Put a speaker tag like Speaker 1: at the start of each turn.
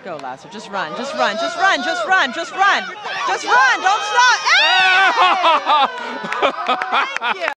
Speaker 1: Go, Lasser. Just run. Just run. Just run. Just run. Just run. Just run. Don't stop. Hey! Thank you.